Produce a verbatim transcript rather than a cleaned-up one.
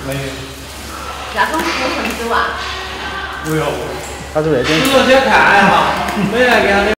没有。 那种不很多啊？ 没有。 他是哪边？ 只是先看哈，没来给他的。